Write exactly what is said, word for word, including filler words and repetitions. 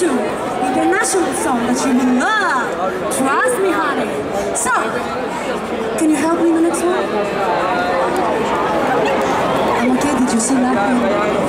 international, international song that you will love. Trust me, honey. So, can you help me in the next one? I'm okay. Did you see that?